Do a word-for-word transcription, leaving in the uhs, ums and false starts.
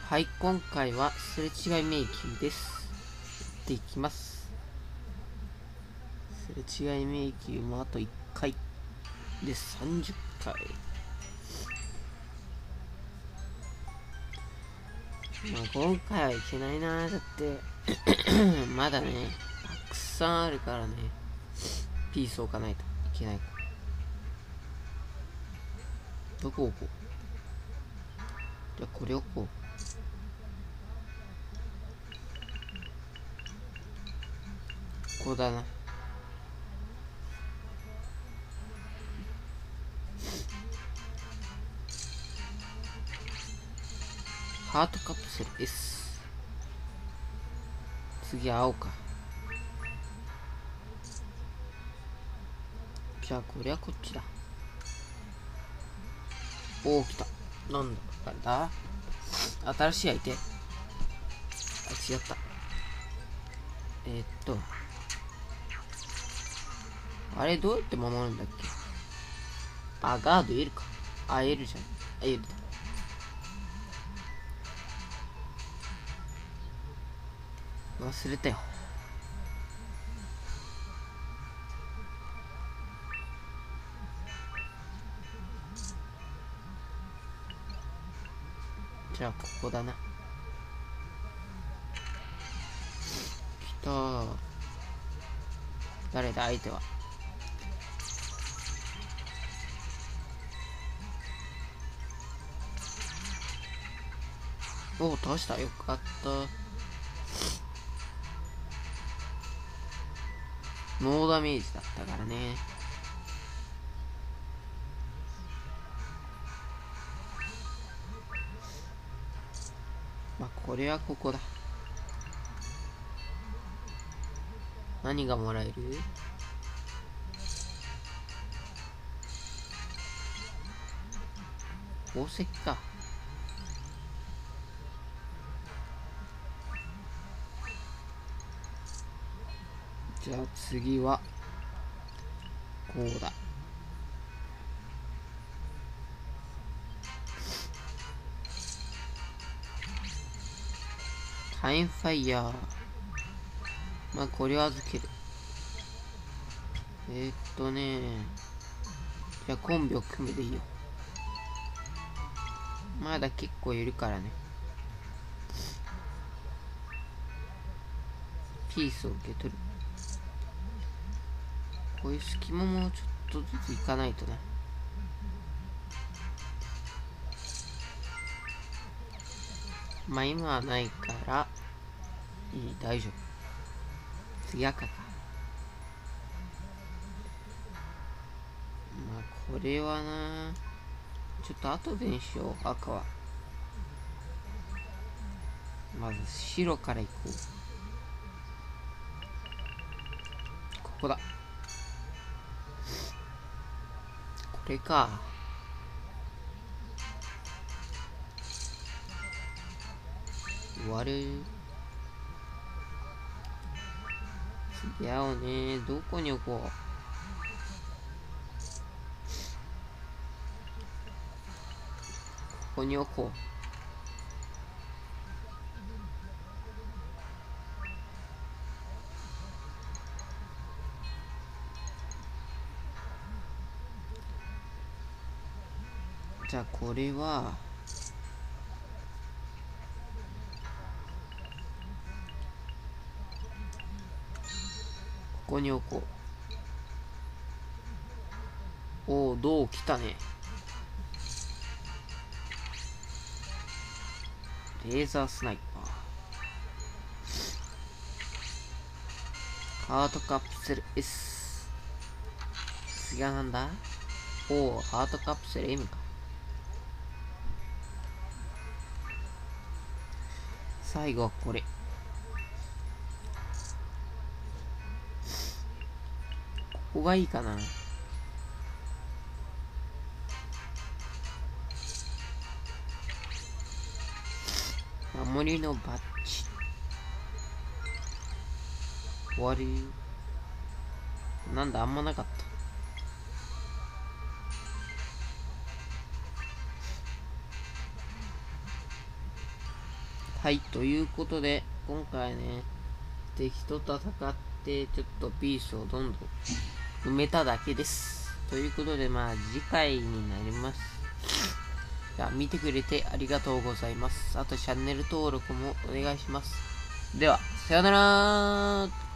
はい、今回はすれ違い迷宮です。やっていきます。すれ違い迷宮もあといっかいでさんじゅっかい。まあ今回はいけないな。だってまだねたくさんあるからね。ピース置かないといけないから。どこ置こう。じゃあこれ置こう。ここだな。ハートカプセル S。 次青か。じゃあこれはこっちだ。おお、来た。なんだ誰だ。新しい相手。あ、違った。えー、っとあれどうやって守るんだっけ。あ、ガード L か。あ、L じゃん。あ、L だ。忘れたよ。じゃあここだな。来たー。誰だ相手は。おお、倒した。よかった。ノーダメージだったからね。まあこれはここだ。何がもらえる。宝石か。じゃあ次はこうだ。タイムファイヤー。まあこれを預ける。えー、っとねじゃあコンビを組むでいいよ。まだ結構いるからね。ピースを受け取る。こういう隙間もちょっとずついかないとな。まあ今はないからいい、大丈夫。次赤か。まあこれはなちょっと後でにしよう。赤はまず白からいこう。ここだ。これか。終わる。次青ね。どこに置こう。ここに置こう。じゃあこれはここに置こう。おお、銅来たね。レーザースナイパー。ハートカプセル S。 次はなんだ。おお、ハートカプセル M か。最後はこれ。ここがいいかな。守りのバッジ。終わり。なんだ、あんまなかった。 はい、ということで、今回ね、敵と戦って、ちょっとピースをどんどん埋めただけです。ということで、まあ、次回になります。じゃあ、見てくれてありがとうございます。あと、チャンネル登録もお願いします。では、さよならー。